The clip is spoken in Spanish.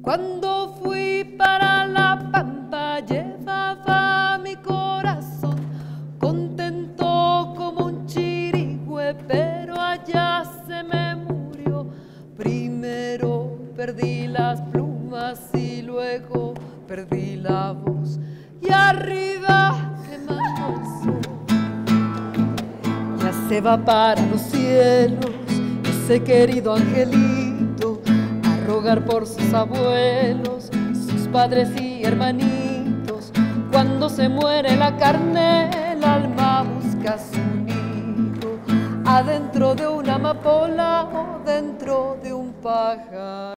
Cuando fui para la pampa llevaba mi corazón contento como un chirigüe, pero allá se me murió. Primero perdí las plumas y luego perdí la voz, y arriba quemando el sol ya se va para los cielos ese querido angelito a rogar por sus abuelos, sus padres y hermanitos. Cuando se muere la carne, el alma busca su nido adentro de una amapola o dentro de un pájaro.